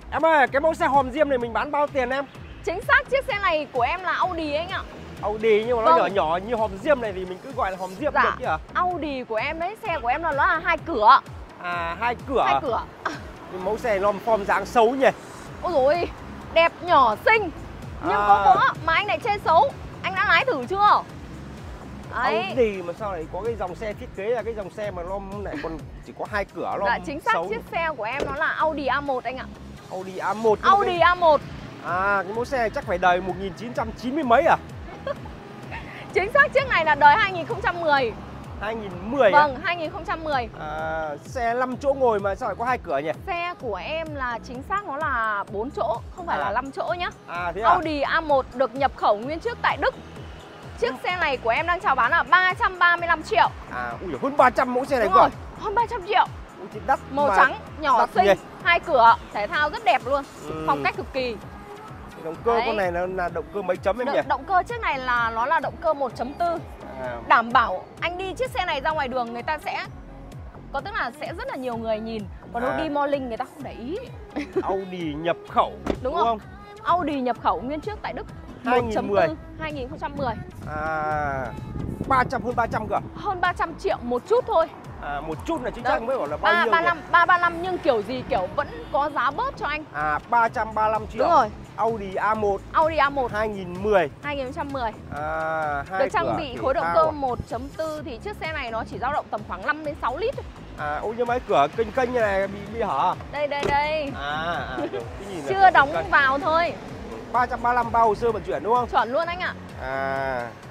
Em ơi, cái mẫu xe hòm diêm này mình bán bao tiền em? Chính xác, chiếc xe này của em là Audi anh ạ. Audi nhưng mà nó Vâng. nhỏ nhỏ như hòm diêm này thì mình cứ gọi là hòm diêm Dạ, được chứ hả? Audi của em đấy, xe của em là nó là 2 cửa. À, 2 cửa. 2 cửa. Nhưng mẫu xe nó form dáng xấu nhỉ? Ôi dồi ôi, đẹp nhỏ xinh. Nhưng có võ mà anh lại chê xấu. Anh đã lái thử chưa? Đấy. Audi mà sao lại có cái dòng xe thiết kế là cái dòng xe mà nó lại còn chỉ có 2 cửa nó Dạ, chính xác, xấu. chiếc xe của em nó là Audi A1 anh ạ. Audi A1. Audi A1. À, cái mẫu xe này chắc phải đời 1990 mấy à? Chính xác, chiếc này là đời 2010. 2010 Vâng, 2010. à, xe 5 chỗ ngồi mà sao lại có 2 cửa nhỉ? Xe của em là chính xác nó là 4 chỗ, không phải là 5 chỗ nhá. À thế à? Audi A1 được nhập khẩu nguyên chiếc tại Đức. Chiếc xe này của em đang chào bán là 335 triệu. À, ui giời, hơn 300 mẫu xe này Đúng cơ. rồi, hơn 300 triệu. Ui, thì đắt Màu mà trắng, nhỏ đắt xinh, nhỉ? 2 cửa, thể thao rất đẹp luôn. Phong cách cực kỳ. Động cơ Đấy. con này là động cơ mấy chấm em nhỉ? Động cơ chiếc này là nó là động cơ 1.4. À, Đảm bảo anh đi chiếc xe này ra ngoài đường người ta sẽ có, tức là sẽ rất là nhiều người nhìn. Còn đâu đi Morning người ta không để ý. Audi nhập khẩu Đúng không? không? Audi nhập khẩu nguyên chiếc tại Đức 2010. 2010. À, 300 hơn 300 cơ. Hơn 300 triệu một chút thôi. À, một chút là chính xác mới bảo là bao nhiêu nhỉ? 335 nhưng kiểu gì kiểu vẫn có giá bớt cho anh. À, 335 triệu. Đúng rồi. Audi A1 Audi A1 2010. 2010. À, Được trang bị khối động cơ 1.4 thì chiếc xe này nó chỉ dao động tầm khoảng 5 đến 6 lít thôi. À, ôi nhưng mà cái cửa kênh kênh như này bị hở. Đây. Được, cái nhìn này Chưa đóng vào thôi. 335 bao hồ sơ vận chuyển đúng không? Chuẩn luôn anh ạ. À,